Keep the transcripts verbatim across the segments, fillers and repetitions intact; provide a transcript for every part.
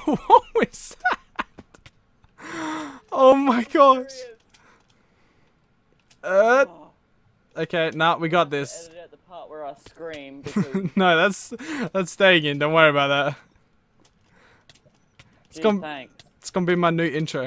What was that? Oh my gosh. Uh, okay, nah, we got this. Edit out the part where I scream because No, that's that's staying in. Don't worry about that. It's gee, gonna thanks. it's gonna be my new intro.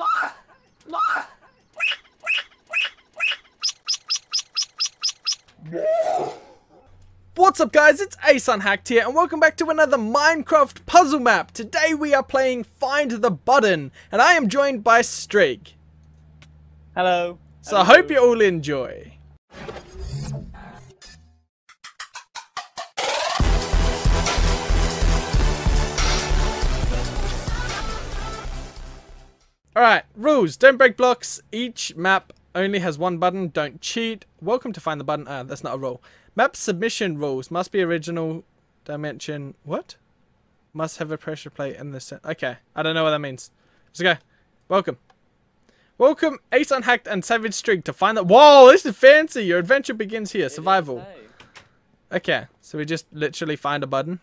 What's up guys, it's Ace Unhacked here and welcome back to another Minecraft puzzle map. Today we are playing Find the Button and I am joined by Streak. Hello. So Hello. I hope you all enjoy. Alright, rules. Don't break blocks. Each map only has one button. Don't cheat. Welcome to Find the Button. Ah, that's not a rule. Map submission rules. Must be original dimension. What? Must have a pressure plate in the center. Okay. I don't know what that means. Let's go. Welcome. Welcome, Ace Unhacked and Savage Streak to find that. Whoa, this is fancy. Your adventure begins here. It Survival. is, hey. Okay. So we just literally find a button.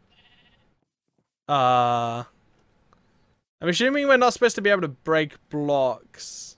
Uh... I'm assuming we're not supposed to be able to break blocks.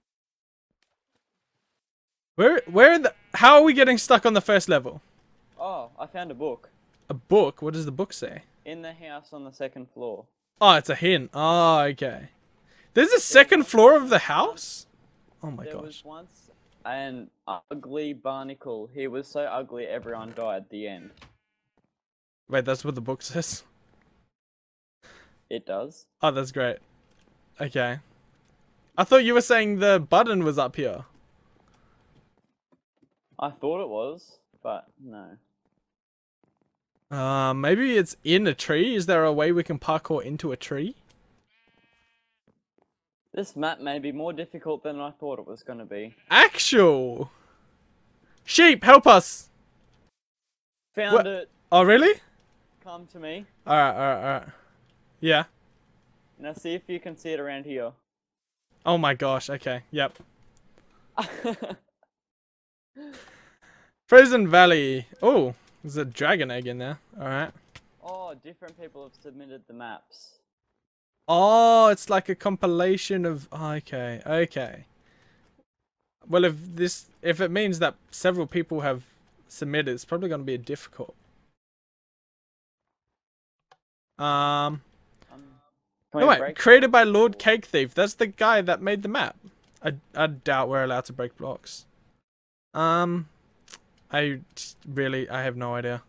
Where, where the, how are we getting stuck on the first level? Oh, I found a book A book? What does the book say? in the house on the second floor. Oh, it's a hint. Oh, okay. There's a second floor of the house? Oh my there gosh. was once an ugly barnacle. He was so ugly everyone died at the end. Wait, that's what the book says? It does. Oh, that's great. Okay. I thought you were saying the button was up here. I thought it was, but no. Uh, maybe it's in a tree? Is there a way we can parkour into a tree? This map may be more difficult than I thought it was going to be. Actual! Sheep, help us! Found What? it. Oh, really? Come to me. Alright, alright, alright. Yeah. Now see if you can see it around here. Oh my gosh, okay, yep. Frozen Valley. Oh, there's a dragon egg in there. Alright. Oh, different people have submitted the maps. Oh, it's like a compilation of... Okay, okay. Well, if this... If it means that several people have submitted, it's probably going to be difficult. Um... Um, No, wait, created by Lord Cake Thief. That's the guy that made the map. I, I doubt we're allowed to break blocks. Um... I really... I have no idea.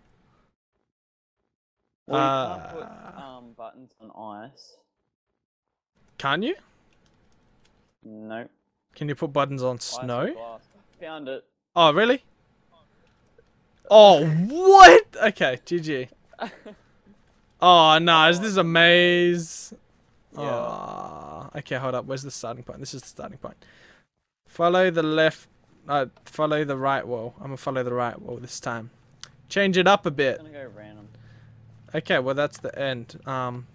Well, you Uh, can't put um, buttons on ice. Can you? Nope. Can you put buttons on Ice snow? or glass. Found it. Oh, really? Oh, what? Okay, G G. Oh, no, is this a maze? Yeah. Oh, okay, hold up. Where's the starting point? This is the starting point. Follow the left. Uh, follow the right wall. I'm gonna follow the right wall this time. Change it up a bit. I'm gonna go random. Okay, well, that's the end. Um.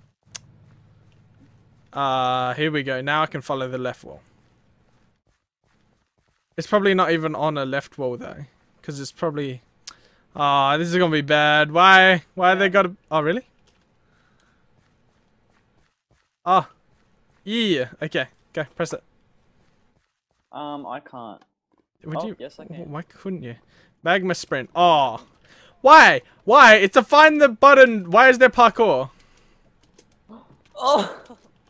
Uh, here we go. Now I can follow the left wall. It's probably not even on a left wall though, because it's probably. Ah, oh, this is gonna be bad. Why? Why they gotta? Oh, really? Oh, yeah. Okay, go press it. Um, I can't. Would Oh, you? yes, I can. Why couldn't you? Magma sprint. Oh, why? Why? It's to find the button. Why is there parkour? Oh.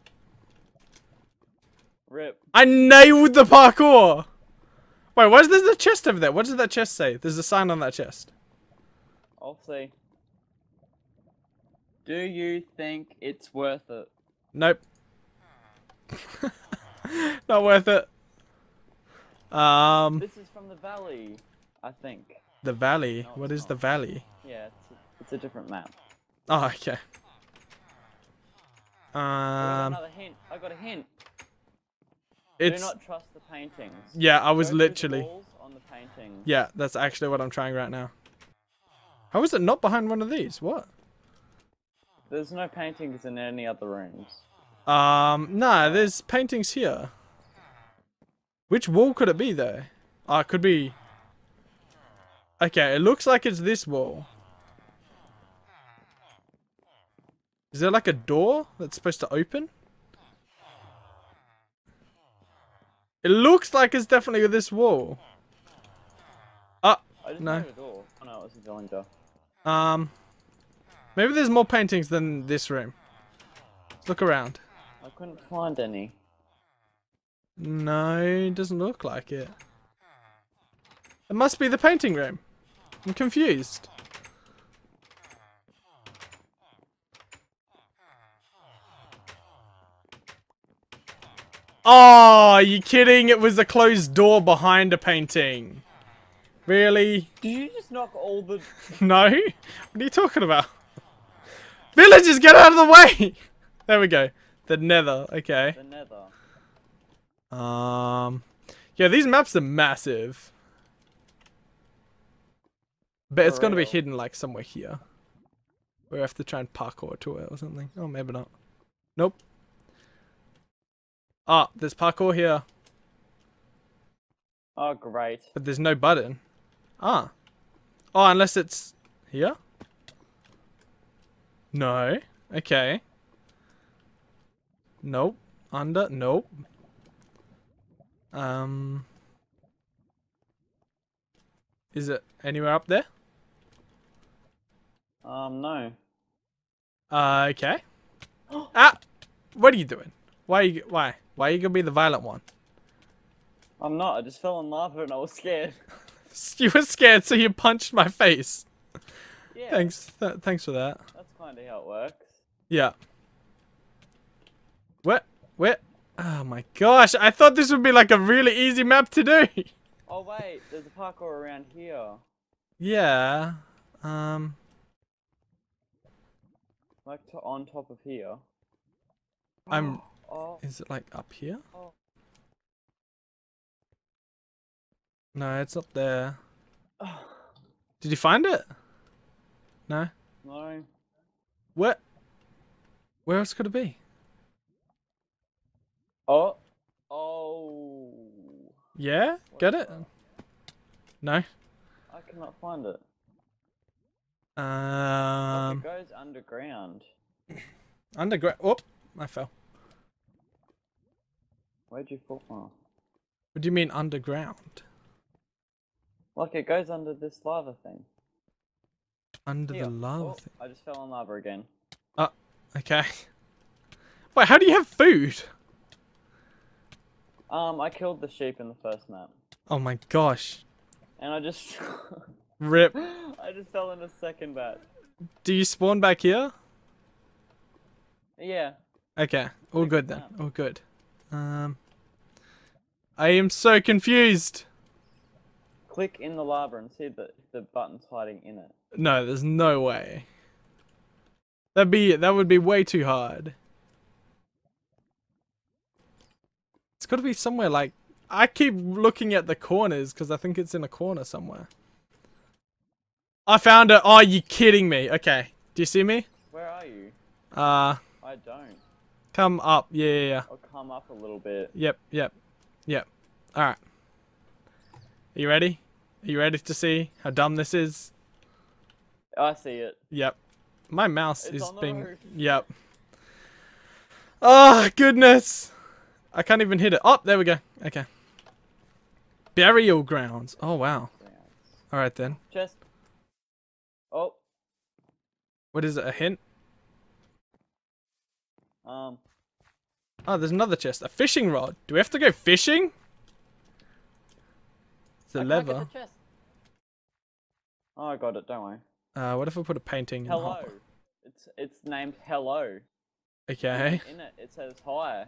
Rip. I nailed the parkour. Wait, why is there a chest over there? What does that chest say? There's a sign on that chest. I'll see. Do you think it's worth it? Nope. Not worth it. Um, This is from the valley, I think. the valley. No, What it's is the not. valley? Yeah, it's a, it's a different map. Oh, okay. Oh, I Um, got another hint. I got a hint. it's Do not trust the paintings. yeah. I Go was through the literally walls on the paintings. yeah. That's actually what I'm trying right now. How is it not behind one of these? What? There's no paintings in any other rooms. Um, nah. There's paintings here. Which wall could it be though? Oh, it could be. Okay, it looks like it's this wall. Is there like a door that's supposed to open? It looks like it's definitely this wall. Ah, I didn't no. know the door. Oh no, it was a building door. Um, maybe there's more paintings than this room. Let's look around. I couldn't find any. No, it doesn't look like it. It must be the painting room. I'm confused. Oh, are you kidding? It was a closed door behind a painting. Really? Did you just knock all the... No? What are you talking about? Villagers, get out of the way! There we go. The nether, okay. The nether. Um, yeah, these maps are massive. But it's For gonna be real. hidden like somewhere here. We have to try and parkour to it or something. Oh, maybe not. Nope. Ah, there's parkour here, Oh, great. but there's no button. Ah. Oh, unless it's here? No. Okay. Nope. Under? Nope. Um. Is it anywhere up there? Um, no. Uh, okay. Ah! What are you doing? Why are you, why? Why are you gonna be the violent one? I'm not. I just fell in lava and I was scared. You were scared, so you punched my face. Yeah. Thanks. Th thanks for that. That's kind of how it works. Yeah. What? What? Oh my gosh, I thought this would be like a really easy map to do. Oh wait, there's a parkour around here. Yeah. Um. Like to on top of here. I'm. Oh. Is it like up here? Oh. No, it's up there. Did you find it? No. No. What? Where else could it be? Oh. Oh. Yeah? What Get the- it? No. I cannot find it. Um. Like it goes underground. Underground. Oh, I fell. Where'd you fall? Oh. What do you mean underground? Like it goes under this lava thing. Under Here. the lava Oh, thing. I just fell in lava again. Okay. Wait, how do you have food? Um, I killed the sheep in the first map. Oh my gosh. And I just... Rip. I just fell in a second bat. Do you spawn back here? Yeah. Okay. All Like good then. that. All good. Um. I am so confused. Click in the lava and see that the button's hiding in it. No, there's no way. That'd be that would be way too hard. It's got to be somewhere like I keep looking at the corners because I think it's in a corner somewhere. I found it. Oh, you kidding me? Okay. Do you see me? Where are you? Uh, I don't. come up. Yeah, yeah, yeah. I'll come up a little bit. Yep, yep, yep. All right. Are you ready? Are you ready to see how dumb this is? I see it. Yep. My mouse It's is on the being. roof. Yep. Oh goodness! I can't even hit it. Oh, there we go. Okay. Burial grounds. Oh wow. All right then. Chest. Oh. What is it? A hint? Um. Oh, there's another chest. A fishing rod. Do we have to go fishing? It's a I can't lever. get the chest. Oh, I got it. Don't worry. Uh, what if I put a painting in the Hello. hopper? It's it's named Hello. Okay. In it, it says hi.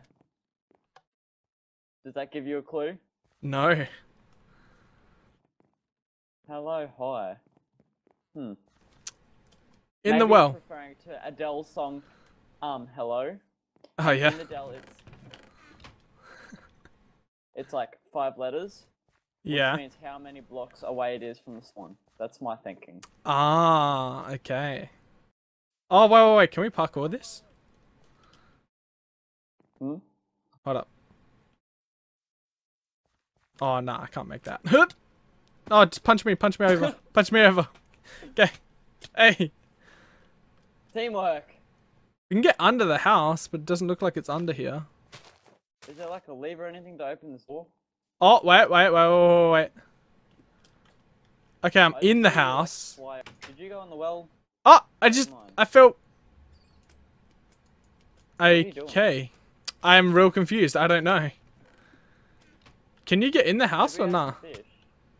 Does that give you a clue? No. Hello, hi. Hmm. In Maybe the it's well. referring to Adele's song, um, Hello. Oh yeah. In Adele, it's it's like five letters. Yeah. Which means how many blocks away it is from the swan. That's my thinking. Ah, okay. Oh, wait, wait, wait. Can we parkour this? Hmm? Hold up. Oh, no, I can't make that. Hup! Oh, just punch me, punch me over. Punch me over. Okay. Hey, Teamwork. We can get under the house, but it doesn't look like it's under here. Is there like a lever or anything to open this door? Oh, wait, wait, wait, wait, wait, wait. Okay, I'm I in the just saw you, like, house. fly- Did you go in the well? Oh, I just, Come on. I felt... are you doing? Okay. I am real confused. I don't know. Can you get in the house Maybe or I nah? have to fish.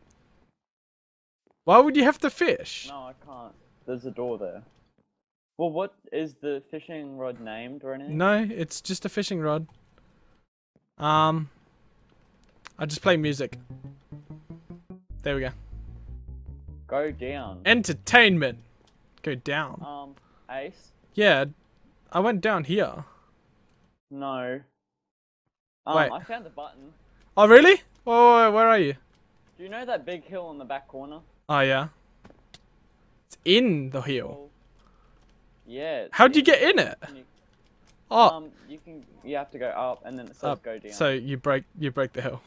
Why would you have to fish? No, I can't. There's a door there. Well, what is the fishing rod named or anything? No, it's just a fishing rod. Um, I just play music. There we go. Go down. Entertainment. Go down. Um, Ace? Yeah, I went down here. No. Um, Wait. I found the button. Oh, really? Whoa, whoa, whoa, where are you? Do you know that big hill in the back corner? Oh, yeah. It's in the hill. Well, yeah. it's How'd you in- get in it? can you- Oh, Um, you can. You have to go up, and then it says up. go down. So you break, you break the hill.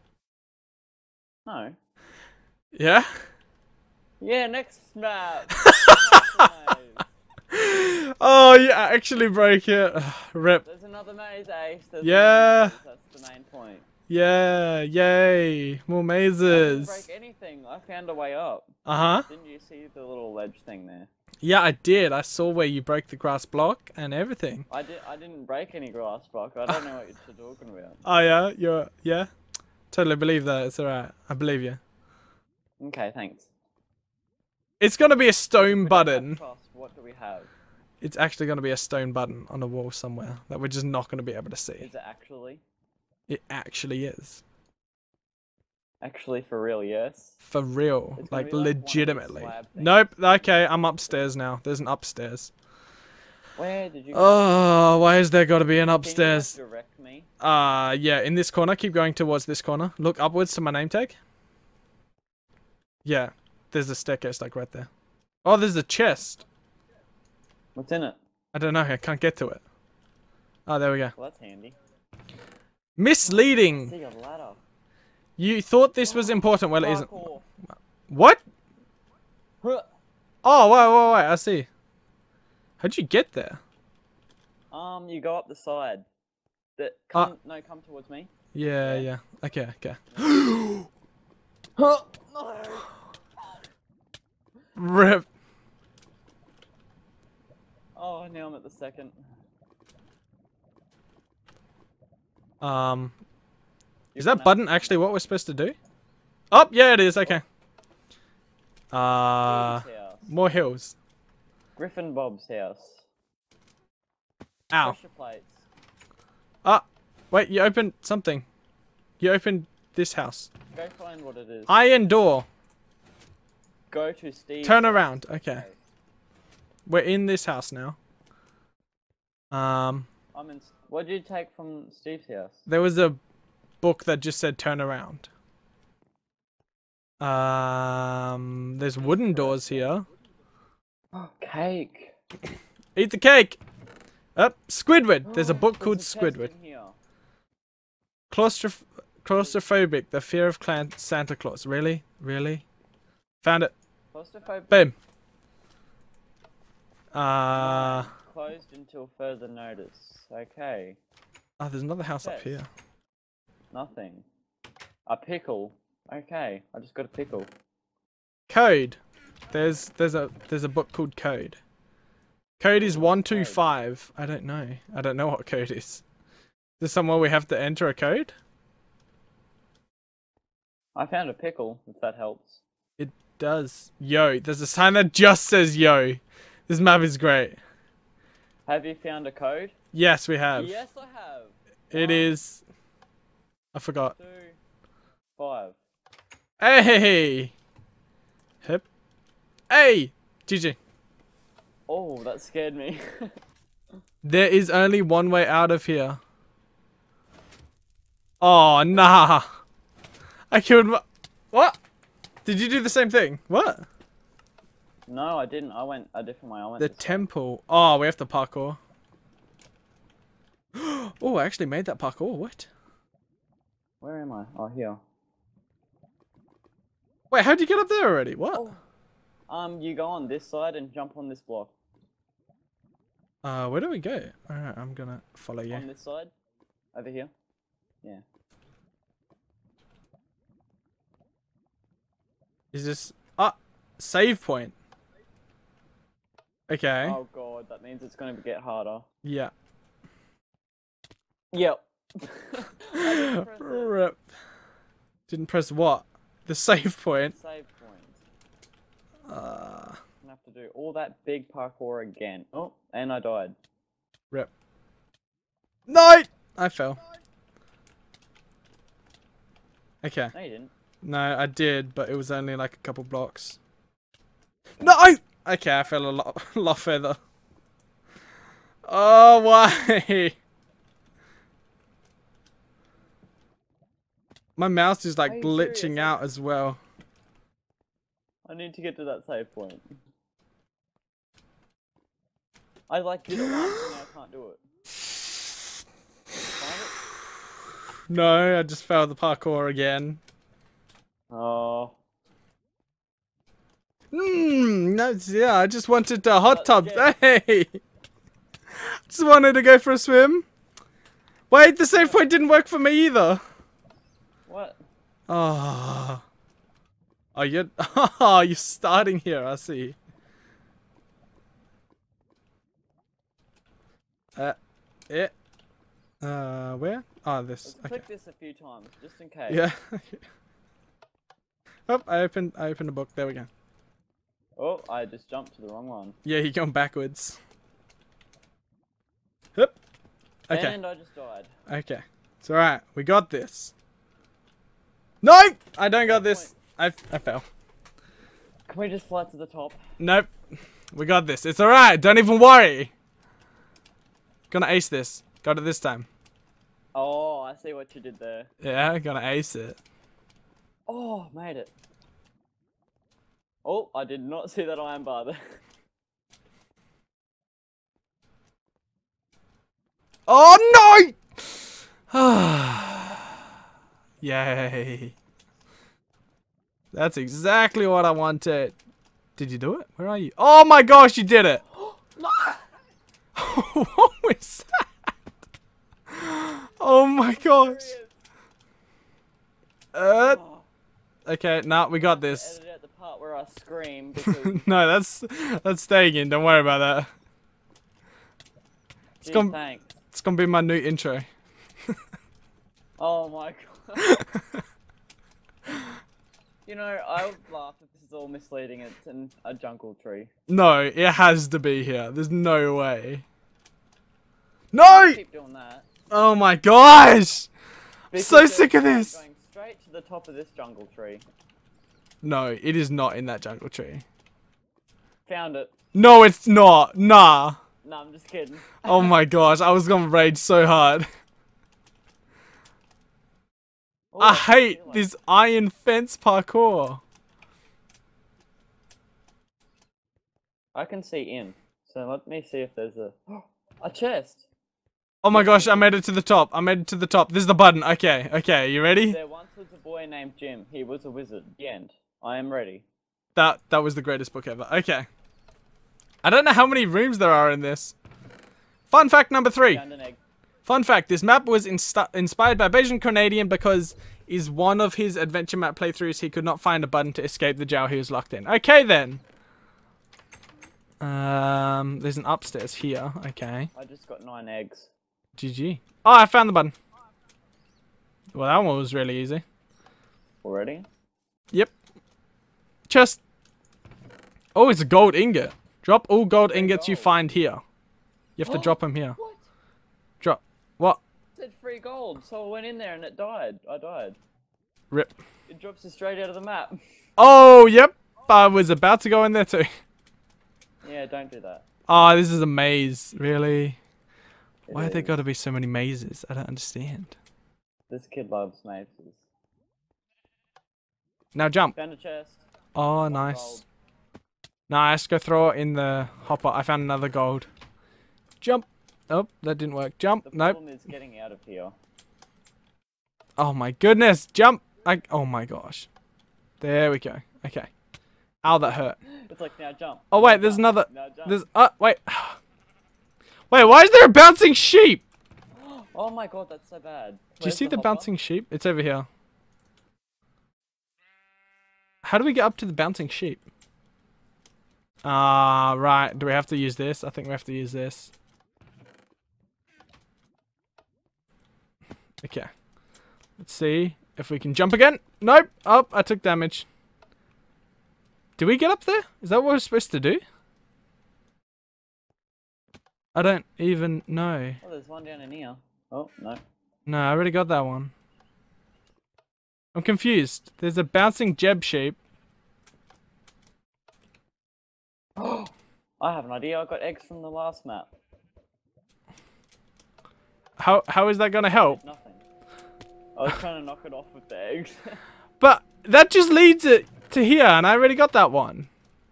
No. Yeah? Yeah. Next map. Next maze. Oh, you actually break it. Ugh, rip. There's another maze, Ace. There's Yeah. another maze, That's the main point. Yeah, yay. More I didn't mazes. break anything. I found a way up. Uh-huh. Didn't you see the little ledge thing there? Yeah, I did. I saw where you broke the grass block and everything. I did. I didn't break any grass block. I don't know what you're talking about. Oh, yeah? You're, yeah? Totally believe that. It's alright. I believe you. Okay, thanks. It's gonna be a stone We don't have button. trust, what do we have? It's actually gonna be a stone button on a wall somewhere that we're just not gonna be able to see. Is it actually? It actually is. Actually, for real, yes. For real. It's gonna Like, be like one of these legitimately. slab things. Nope. Okay, I'm upstairs now. There's an upstairs. Where did you go? Oh, why is there gotta be an Can you, like, upstairs? direct me? Uh, yeah, in this corner. Keep going towards this corner. Look upwards to my name tag. Yeah, there's a staircase like right there. Oh, there's a chest. What's in it? I don't know. I can't get to it. Oh, there we go. Well, that's handy. Misleading. See a ladder. You thought this was important. Well, it isn't. Parkour. What? Huh. Oh, wait, wait, wait. I see. How'd you get there? Um, you go up the side. That Ah. come no, come towards me. Yeah, Yeah. yeah. Okay, okay. Huh. No. Rip. Oh, now I'm at the second. Um, is You that can button have- actually what we're supposed to do? Oh, yeah, it is. Okay. Uh, Bob's house. more hills. Griffin Bob's house. Ow. Pressure plates. Ah, wait. You opened something. You opened this house. Go find what it is. Iron door. Go to Steve. Turn around. Okay. We're in this house now. Um, I'm in. What did you take from Steve's house? there was a book that just said turn around. Um, there's wooden doors here. Oh, cake. Eat the cake. Up, Squidward. There's a book There's called a chest Squidward. in here. Claustroph claustrophobic. The fear of Clan Santa Claus. Really, really. Found it. Claustrophobic. Boom. Uh, Closed until further notice. Okay. oh, there's another house up Chest. here. Nothing. A pickle. Okay. I just got a pickle. Code. There's there's a there's a book called Code. Code is one two five. I don't know. I don't know what code is. Is there somewhere we have to enter a code? I found a pickle, if that helps. It does. Yo, there's a sign that just says yo. This map is great. Have you found a code? Yes, we have. Yes, I have. It One, is. I forgot. Two, five. Hey. Hip. Hey. G G. Oh, that scared me. There is only one way out of here. Oh, nah. I killed my... What? Did you do the same thing? What? No, I didn't. I went a different way. I went The this way. temple. Oh, we have to parkour. Oh, I actually made that parkour. What? Where am I? Oh, here. Wait, how'd you get up there already? What? Oh. Um, you go on this side and jump on this block. Uh, where do we go? Alright, I'm gonna follow you. On this side? Over here? Yeah. Is this... Ah! Save point. Okay. Oh god, that means it's gonna get harder. Yeah. Yep. I didn't press it. Rip. Didn't press what? The save point. Save point. Uh, I'm gonna have to do all that big parkour again. Oh, and I died. rip. No! I fell. Okay. No, you didn't. No, I did, but it was only like a couple blocks. No! Okay, I fell a lot, a lot further. Oh, why? My mouse is like Are you glitching serious? out as well. I need to get to that save point. I like did it once and now I can't do it. Find No, I just failed the parkour again. it? Oh. Hmm, no, yeah, I just wanted a hot tub. Let's Hey! Just wanted to go for a swim. Wait, the save point didn't work for me either. What? Oh. Oh, you're, oh, you're starting here, I see. Uh, it. Uh, where? Oh, this. Let's Okay. click this a few times, just in case. Yeah. Oh, I opened, I opened a book. There we go. Oh, I just jumped to the wrong one. Yeah, you're going backwards. Hup. Okay. And I just died. Okay. It's alright. We got this. No! I don't got this. I, I fell. Can we just fly to the top? Nope. We got this. It's alright. Don't even worry. Gonna ace this. Got it this time. Oh, I see what you did there. Yeah, gonna ace it. Oh, made it. Oh, I did not see that iron bar there. Oh no! Yay. That's exactly what I wanted. Did you do it? Where are you? Oh my gosh, you did it! What was that? Oh my gosh. Uh, Oh, okay, nah, we got this. edit out the part where I scream because No, that's that's staying in. Don't worry about that. gee, gonna- thanks. It's gonna be my new intro. Oh my god. You know, I would laugh if this is all misleading. It's in a jungle tree. No, it has to be here. There's no way. No! Keep doing that. Oh my gosh! I'm so Because sick of they're this. Going straight to the top of this jungle tree. No, it is not in that jungle tree. Found it. No, it's not. Nah. No, I'm just kidding. Oh my gosh, I was gonna rage so hard. Oh, I I hate feel like- this iron fence parkour. I can see in. So let me see if there's a a chest. Oh my gosh, I made it to the top. I made it to the top. This is the button. Okay, okay, you ready? There once was a boy named Jim. He was a wizard. The end. I am ready. That that was the greatest book ever. Okay. I don't know how many rooms there are in this. Fun fact number three. Found an egg. Fun fact, this map was insta inspired by Bayesian Canadian because is one of his adventure map playthroughs he could not find a button to escape the jail he was locked in. Okay then. Um, there's an upstairs here. Okay. I just got nine eggs. G G. Oh, I found the button. Well, that one was really easy. Already? Yep. Chest. Oh, it's a gold ingot. Drop all gold ingots you gold. find here. You have to drop them here. What? Drop. What? It said free gold, so I went in there and it died. I died. Rip. It drops it straight out of the map. Oh, yep. I was about to go in there too. Yeah, don't do that. Oh, this is a maze. Really? It Why have there is. got to be so many mazes? I don't understand. This kid loves mazes. Now jump. Found a chest. Oh, One nice. gold. Nice. Go throw it in the hopper. I found another gold. Jump. Oh, that didn't work. Jump. The Nope. problem is getting out of here. Oh my goodness. Jump. I. Oh my gosh. There we go. Okay. Ow, that hurt. It's like now jump. Oh now wait, there's jump, another. Now jump. There's. Uh, wait. Wait, why is there a bouncing sheep? Oh my god, that's so bad. Do you Where's see the hopper? bouncing sheep? It's over here. How do we get up to the bouncing sheep? Ah, uh, right. Do we have to use this? I think we have to use this. Okay. Let's see if we can jump again. Nope. Oh, I took damage. Do we get up there? Is that what we're supposed to do? I don't even know. Oh, there's one down in here. Oh, no. No, I already got that one. I'm confused. There's a bouncing Jeb sheep. I have an idea. I got eggs from the last map. How how is that gonna help? Nothing. I was trying to knock it off with the eggs. But that just leads it to here, and I already got that one.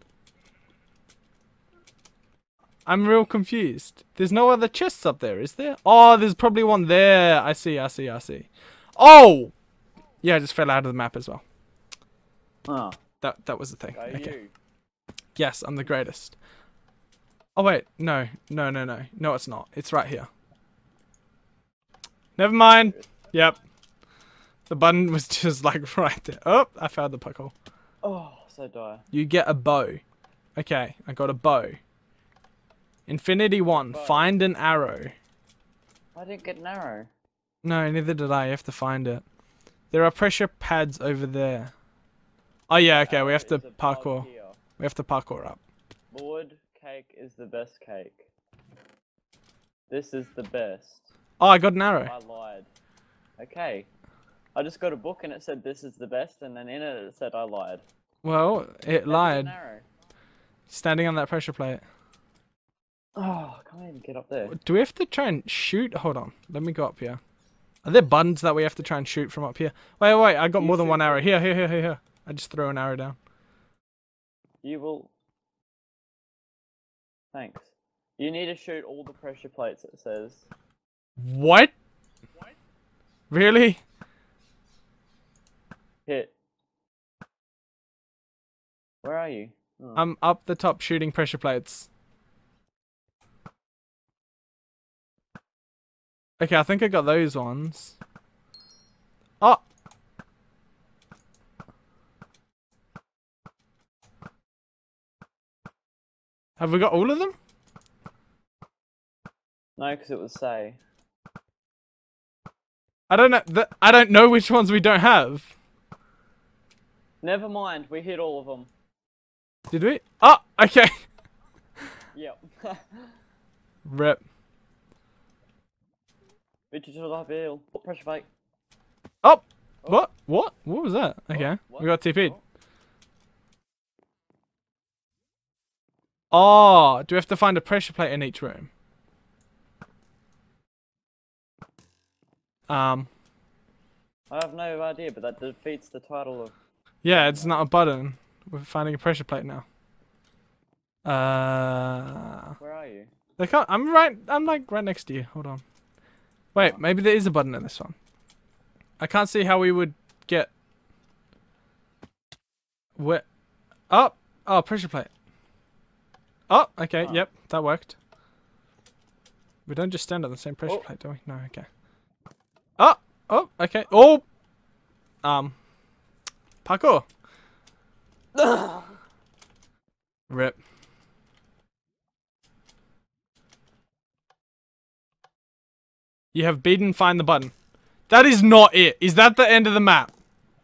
I'm real confused. There's no other chests up there, is there? Oh, there's probably one there. I see, I see, I see. Oh! Yeah, I just fell out of the map as well. Oh. That that was the thing. Go Okay. you. Yes, I'm the greatest. Oh wait, no, no, no, no. No, it's not. It's right here. Never mind. Yep. The button was just like right there. Oh, I found the puck hole. Oh, so dire. You get a bow. Okay, I got a bow. Infinity one. Bow. Find an arrow. I didn't get an arrow. No, neither did I. You have to find it. There are pressure pads over there. Oh yeah, okay, we have to Is above parkour. here. We have to parkour up. Lord, cake is the best cake. This is the best. Oh, I got an arrow. I lied. Okay. I just got a book and it said this is the best, and then in it it said I lied. Well, it There's lied. an arrow. Standing on that pressure plate. Oh, I can't even get up there. Do we have to try and shoot? Hold on. Let me go up here. Are there buttons that we have to try and shoot from up here? Wait, wait, I got You more than shoot one arrow. them. Here, here, here, here, here. I just throw an arrow down. You will... Thanks. You need to shoot all the pressure plates, it says. What? What? Really? Hit. Where are you? Oh. I'm up the top shooting pressure plates. Okay, I think I got those ones. Oh! Have we got all of them? No, because it was say. I don't know. Th I don't know which ones we don't have. Never mind, we hit all of them. Did we? Oh, okay. Yep. Rip. Richard to the hill. Pressure plate. Oh! Oh. What? What? What was that? Okay. what? We got T P'd. Oh. Oh, do we have to find a pressure plate in each room? Um. I have no idea, but that defeats the title of... Yeah, it's not a button. We're finding a pressure plate now. Uh. Where are you? They can't, I'm right. I'm like right next to you. Hold on. Wait, maybe there is a button in this one. I can't see how we would get. Where? Oh, oh, pressure plate. Oh, okay. Oh. Yep, that worked. We don't just stand on the same pressure Oh. plate, do we? No. Okay. Oh, oh, okay. Oh, um, parkour. Rip. You have beaten find the button. That is not it. Is that the end of the map?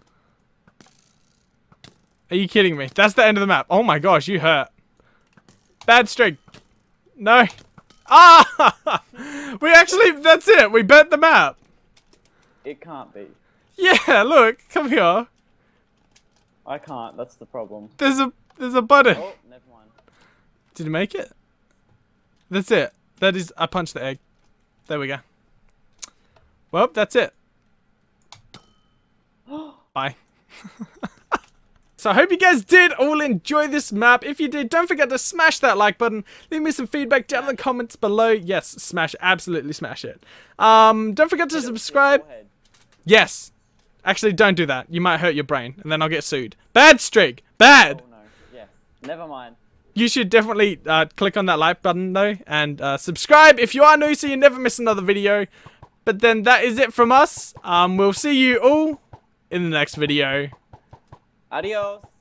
Are you kidding me? That's the end of the map. Oh my gosh, you hurt. Bad streak. No. Ah! We actually, that's it. We bet the map. It can't be. Yeah, look. Come here. I can't, that's the problem. There's a, there's a button. Oh, never mind. Did you make it? That's it. That is, I punched the egg. There we go. Well, that's it. Bye. So I hope you guys did all enjoy this map. If you did, don't forget to smash that like button. Leave me some feedback down in the comments below. Yes, smash, absolutely smash it. Um, don't forget to subscribe. Yes. Actually, don't do that. You might hurt your brain, and then I'll get sued. Bad streak. Bad. Oh no. Yeah. Never mind. you should definitely uh, click on that like button though, and uh, subscribe if you are new, so you never miss another video. But then that is it from us. Um, we'll see you all in the next video. Adios.